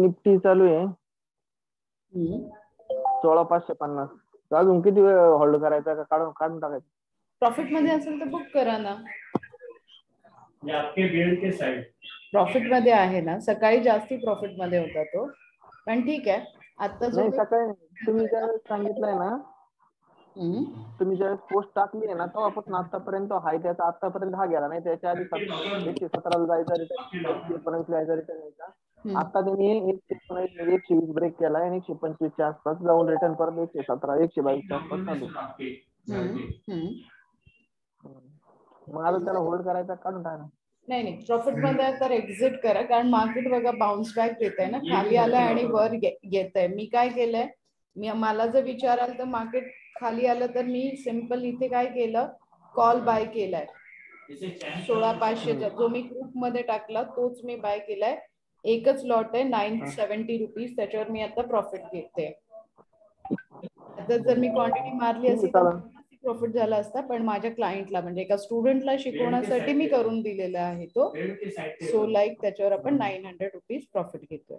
Nifty चालू आहे हम्म, 16,550. तर अजून किती वेळ होल्ड करायचा का काढून काढून टाकायचं? प्रॉफिट मध्ये असेल तर बुक करा ना. ये आपके बेल्ट के साइड प्रॉफिट मध्ये आहे ना, सकाळी जास्ती प्रॉफिट मध्ये होता तो, पण ठीक आहे. आता जो नाही काही सकाळी तुम्ही करतोय ना, ज्यावेळेस सांगितलंय ना, हम्म, तुम्ही ज्यावेळेस पोस्ट टाकली आहे ना तेव्हापासून आतापर्यंत हाय त्याचा आतापर्यंत हा गेला नाही. त्याच्या आधी 117 जायचा रिटर्न, 119 जायचा रिटर्न यायचा. हम्म, आता त्यांनी 119 मध्ये 120 ब्रेक केला आणि 125 च्या आसपास जाऊन रिटर्न परत 117 122 च्या आसपास चालू. हम्म. मग आता त्याला होल्ड करायचा काढून टाका. नाही नाही, प्रॉफिट मध्ये तर एक्झिट करा, कारण मार्केट बघा बाउन्स बॅक देत आहे ना, खाली आलंय आणि वर येत आहे. मी काय केलंय, मला जर विचाराल तर मार्केट खाली आलं तर मी सिंपल इथे काय केलं, कॉल बाय केलाय 16,500चा, जो मी ग्रुप मध्ये टाकला तोच मी बाय केलाय. एकच लॉट आहे 970 रुपीज, त्याच्यावर मी आता प्रॉफिट घेते. आता जर मी क्वांटिटी मारली ठीक आहे असती तर चालेल. प्रॉफिट झाला असता, पण माझ्या क्लायंटला म्हणजे एका स्टुडंटला शिकवण्यासाठी मी करून दिलेला आहे तो. सो लाईक त्याच्यावर आपण 900 रुपीज प्रॉफिट घेतोय.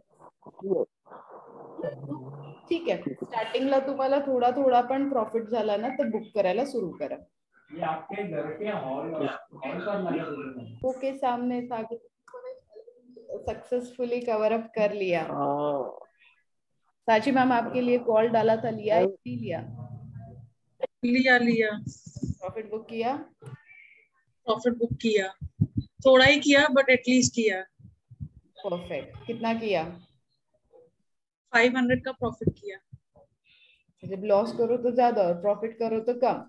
ठीक आहे, स्टार्टिंगला तुम्हाला थोडा थोडा पण प्रॉफिट झाला ना तर बुक करायला सुरू करा. ये आपके घर के हॉल पर लगा ओके, सामने सक्सेसफुली कवर अप कर लिया. साची मैम आपके लिए कॉल डाला था, लिया या नहीं लिया? लिया प्रॉफिट बुक किया? प्रॉफिट बुक किया, थोड़ा ही किया बट एटलीस्ट किया। परफेक्ट, कितना किया? 500 का प्रॉफिट किया। जब लॉस करो तो ज्यादा और प्रॉफिट करो तो कम।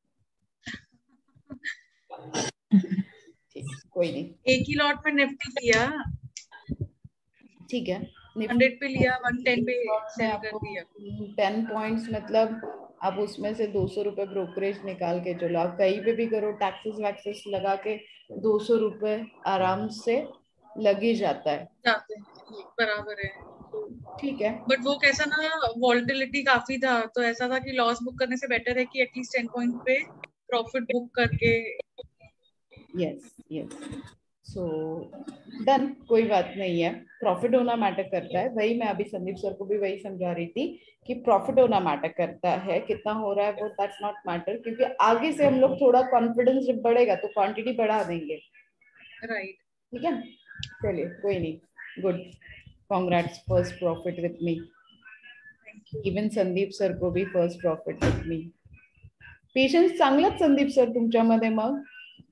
ठीक, कोई नहीं, एक ही लॉट में निफ्टी किया, ठीक है। 100 पे लिया, 110 पे में सेल कर आपको दिया। 10 पॉइंट्स, मतलब आप उसमें से 200 रुपए ब्रोकरेज निकाल के चलो, आप कहीं पे भी करो टैक्सेस वैक्सेस लगा के 200 रुपए आराम से लग ही जाता है। जाते हैं, बराबर है। ठीक है, बट वो कैसा ना, वॉल्टिलिटी काफी था, तो ऐसा था कि लॉस बुक करने से बेटर है कि एटलीस्ट 10 पॉइंट पे प्रॉफिट बुक करके। यस यस, सो डन, कोई बात नहीं है। प्रॉफिट होना मैटर करता है, वही मैं अभी संदीप सर को भी वही समझा रही थी कि प्रॉफिट होना मैटर करता है, कितना हो रहा है वो दैट्स नॉट मैटर, क्योंकि आगे से हम लोग थोड़ा कॉन्फिडेंस जब बढ़ेगा तो क्वांटिटी बढ़ा देंगे। राइट, ठीक है, चलिए कोई नहीं, good, congrats, first profit with me. Even Sandeep sir को भी first profit with me. Patience चांगलाच संदीप सर तुमच्यामध्ये मग।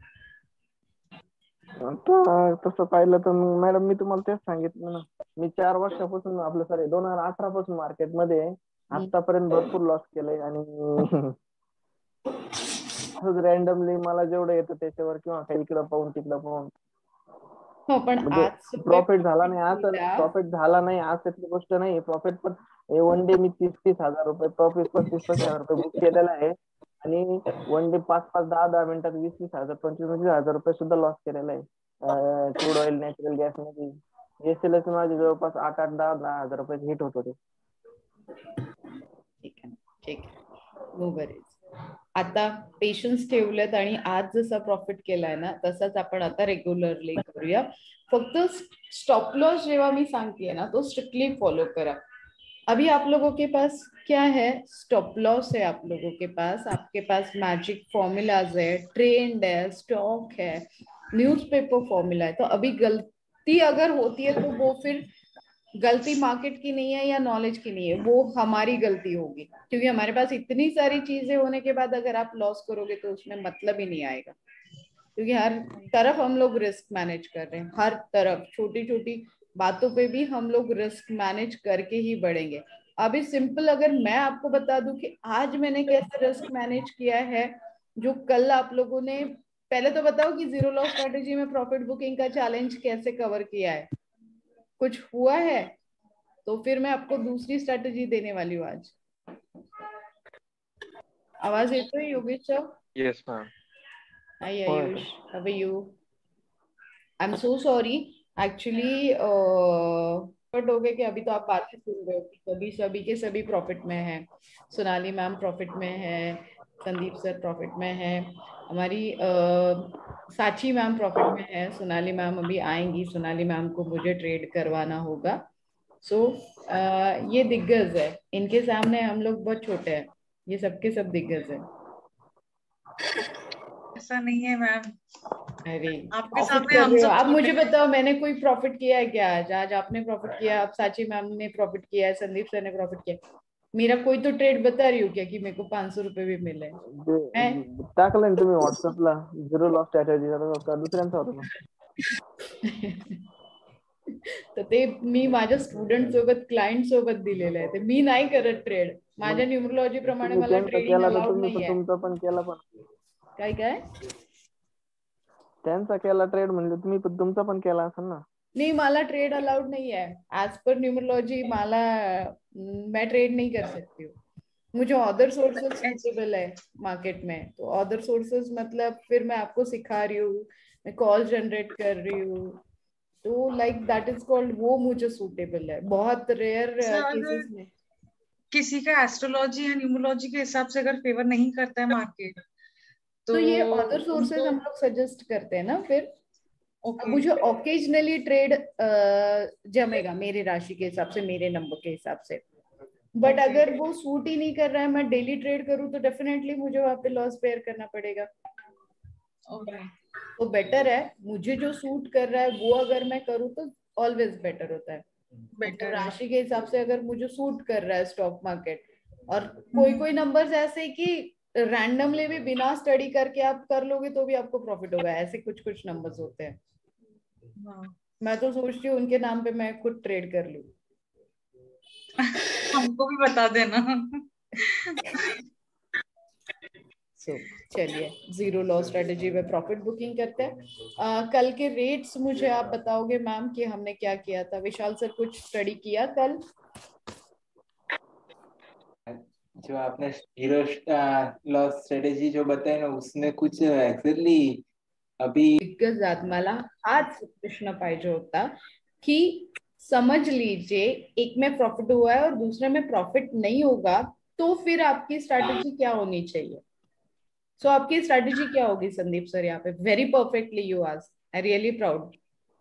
आता तसं पाहिलं तर मॅडम मी तुम्हाला तेच सांगितलं ना, मी 4 वर्षापासून आपलं सॉरी 2018 पासून मार्केटमध्ये आहे. आतापर्यंत भरपूर लॉस केलंय आणि रॅन्डमली मला जेवढं येतं त्याच्यावर किंवा काही इकडं पाहून तिकडं पाहून हो, पण म्हणजे आज प्रॉफिट झाला नाही असं, प्रॉफिट झाला नाही असं गोष्ट नाही. प्रॉफिट पण वन डे मी 30,000 रुपये प्रॉफिट, 35,000 रुपये बुक केलेला आहे आणि वन डे 5-5, 10-10 मिनिटात 20,000, 25,000 रुपये सुद्धा लॉस केलेला आहे. क्रूड ऑइल, नॅचरल गॅस मध्ये एसएलएस माझे जवळपास 8-8, 10-10 हजार रुपये हिट होत होते. ठीक आहे, ठीक आहे, नो वरीज. आता पेशन्स ठेवलेत आणि आज जसा प्रॉफिट केलाय ना तसाच आपण आता रेग्युलरली करूया. फक्त स्टॉप लॉस जेव्हा मी सांगतेय ना तो स्ट्रिक्टली फॉलो करा. अभी आप लोगों के पास क्या है, स्टॉप लॉस है आप लोगों के पास, आपके पास मैजिक फॉर्मूलाज है, ट्रेंड है, स्टॉक है, न्यूज़पेपर फॉर्मूला है। तो अभी गलती अगर होती है तो वो फिर गलती मार्केट की नहीं है या नॉलेज की नहीं है, वो हमारी गलती होगी, क्योंकि हमारे पास इतनी सारी चीजें होने के बाद अगर आप लॉस करोगे तो उसमें मतलब ही नहीं आएगा, क्योंकि हर तरफ हम लोग रिस्क मैनेज कर रहे हैं, हर तरफ छोटी छोटी बातों पे भी हम लोग रिस्क मैनेज करके ही बढ़ेंगे। अभी सिंपल अगर मैं आपको बता दूं कि आज मैंने कैसे रिस्क मैनेज किया है, जो कल आप लोगों ने, पहले तो बताओ कि जीरो लॉस स्ट्रेटेजी में प्रॉफिट बुकिंग का चैलेंज कैसे कवर किया है, कुछ हुआ है? तो फिर मैं आपको दूसरी स्ट्रेटेजी देने वाली हूँ आज। आवाज येतोय Yogesh sir? Yes ma'am. Hi Ayush, how are you? I am so sorry, actually but हो गया कि अभी तो आप बात ही सुन रहे हो कि सभी सभी के सभी प्रॉफिट में है, सोनाली मैम प्रॉफिट में है, संदीप सर प्रॉफिट में है, हमारी साची मैम प्रॉफिट में है, सोनाली मैम अभी आएंगी, सोनाली मैम को मुझे ट्रेड करवाना होगा, सो ये दिग्गज है, इनके सामने हम लोग बहुत छोटे हैं, ये सबके सब दिग्गज है। ऐसा नहीं है मैम, अरे आपके प्रॉफिट सामने कर हम रहे हो सब आप, छोटे मुझे हैं। बताओ मैंने कोई प्रॉफिट किया है क्या? आज आज आपने प्रॉफिट किया, आप साची मैम ने प्रॉफिट किया है, संदीप सर ने प्रॉफिट किया, मेरा कोई तो ट्रेड बता रही हूँ क्या कि मेरे को 500 रुपए भी मिले हैं? टाकलं ना तुम्ही व्हॉट्सअपला झिरो लॉस स्ट्रॅटेजी का दुसऱ्यांचा होता तो? तर ते मी माझ्या स्टुडंट सोबत क्लायंट सोबत दिलेलं आहे, ते मी नाही करत ट्रेड, माझ्या मग न्यूमरोलॉजी प्रमाणे तुम्ही मला त्यांचा ट्रेडिंग केला तर अलाउड तुम्ही पण नाही आहे. तुमचा पण केला पण काय काय त्यांचा केला ट्रेड म्हणजे तुम्ही पण तुमचा पण केला असेल ना. नहीं, मला ट्रेड अलाउड नहीं है एज पर न्यूमरोलॉजी, माला मैं ट्रेड नहीं कर सकती हूँ, मुझे अदर सोर्सेज सूटेबल है मार्केट में, तो अदर सोर्सेज मतलब फिर मैं आपको सिखा रही हूँ, मैं कॉल जनरेट कर रही हूँ, तो लाइक दैट इज कॉल्ड, वो मुझे सूटेबल है, बहुत रेयर सर केसेस अगर में। किसी का एस्ट्रोलॉजी या न्यूमरोलॉजी के हिसाब से अगर फेवर नहीं करता है मार्केट, तो ये अदर सोर्सेज उनको हम लोग सजेस्ट करते हैं ना फिर। अब ओके मुझे ओकेजनली ट्रेड जमेगा मेरी राशि के हिसाब से, मेरे नंबर के हिसाब से, बट Okay. अगर वो सूट ही नहीं कर रहा है, मैं डेली ट्रेड करूँ तो डेफिनेटली मुझे वहां पे लॉस बेयर करना पड़ेगा। ओके तो बेटर है, मुझे जो सूट कर रहा है वो अगर मैं करूँ तो ऑलवेज बेटर होता है। तो बेटर है। राशि के हिसाब से अगर मुझे सूट कर रहा है स्टॉक मार्केट, और कोई कोई नंबर्स ऐसे कि रैंडमली भी बिना स्टडी करके आप कर लोगे तो भी आपको प्रॉफिट होगा, ऐसे कुछ कुछ नंबर्स होते हैं। हाँ। मैं तो सोचती हूँ उनके नाम पे मैं खुद ट्रेड कर लूँ। हमको भी बता देना। चलिए जीरो लॉस स्ट्रेटेजी में प्रॉफिट बुकिंग करते हैं। कल के रेट्स मुझे आप बताओगे मैम कि हमने क्या किया था? विशाल सर कुछ स्टडी किया कल? जो आपने जीरो लॉस स्ट्रेटेजी जो बताई ना, उसमें कुछ एक्झॅक्टली अभी दिग्गजात मला हाच प्रश्न पाहिजे होता कि समझ लीजिए एक में प्रॉफिट हुआ है और दूसरे में प्रॉफिट नहीं होगा, तो फिर आपकी स्ट्रैटेजी क्या होनी चाहिए? सो आपकी स्ट्रैटेजी क्या होगी संदीप सर? यहाँ पे very perfectly you asked, I really proud,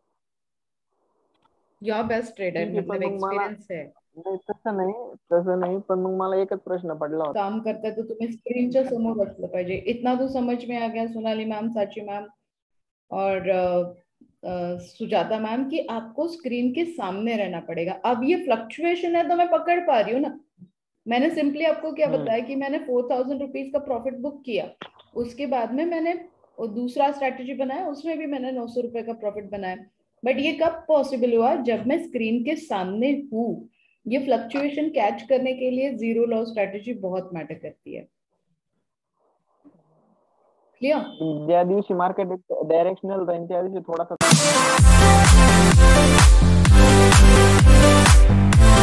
your best trader, ठीक आहे पण मतलब मग मला एक्सपीरियंस है। नाही तसं नाही पण मग मला एकच प्रश्न पडला होता. काम करता है तो तुम्हें स्क्रीनच्या समोर असलं पाहिजे, इतना तो समझ में आ गया सोनाली मैम, साची मैम और सुजाता मैम कि आपको स्क्रीन के सामने रहना पड़ेगा। अब ये फ्लक्चुएशन है तो मैं पकड़ पा रही हूँ ना, मैंने सिंपली आपको क्या बताया कि मैंने 4000 रुपीज का प्रॉफिट बुक किया, उसके बाद में मैंने दूसरा स्ट्रैटेजी बनाया, उसमें भी मैंने 900 रुपए का प्रॉफिट बनाया, बट ये कब पॉसिबल हुआ? जब मैं स्क्रीन के सामने हूँ। ये फ्लक्चुएशन कैच करने के लिए जीरो लॉस स्ट्रैटेजी बहुत मैटर करती है। क्लियर? ज्या दिवशी मार्केट डायरेक्शनल राहील त्या दिवशी थोडासा